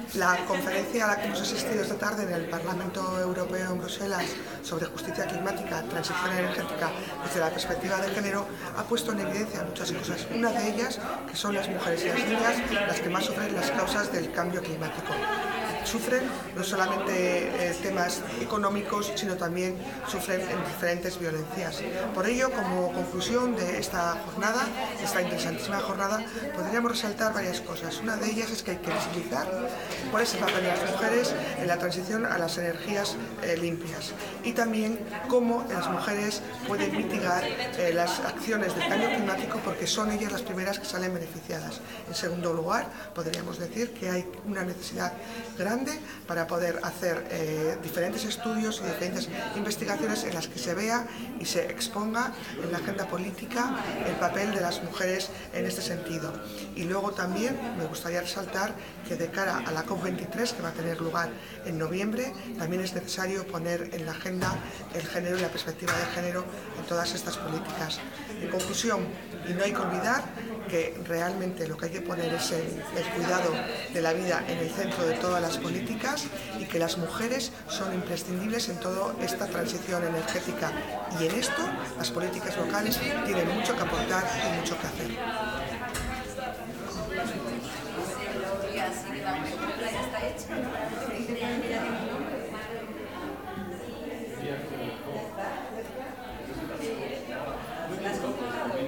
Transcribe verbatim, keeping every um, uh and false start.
La conferencia a la que hemos asistido esta tarde en el Parlamento Europeo en Bruselas sobre justicia climática, transición energética desde la perspectiva de género ha puesto en evidencia muchas cosas. Una de ellas, que son las mujeres y las niñas las que más sufren las causas del cambio climático. Sufren no solamente eh, temas económicos, sino también sufren en diferentes violencias. Por ello, como conclusión de esta jornada, esta interesantísima jornada, podríamos resaltar varias cosas. Una de ellas es que hay que visibilizar cuál es el papel de las mujeres en la transición a las energías eh, limpias y también cómo las mujeres pueden mitigar eh, las acciones del cambio climático, porque son ellas las primeras que salen beneficiadas. En segundo lugar, podríamos decir que hay una necesidad grande para poder hacer eh, diferentes estudios y diferentes investigaciones en las que se vea y se exponga en la agenda política el papel de las mujeres en este sentido. Y luego también me gustaría resaltar que de cara a la COP veintitrés, que va a tener lugar en noviembre, también es necesario poner en la agenda el género y la perspectiva de género en todas estas políticas. En conclusión, y no hay que olvidar que realmente lo que hay que poner es el, el cuidado de la vida en el centro de todas las políticas, y que las mujeres son imprescindibles en toda esta transición energética, y en esto las políticas locales tienen mucho que aportar y mucho que hacer.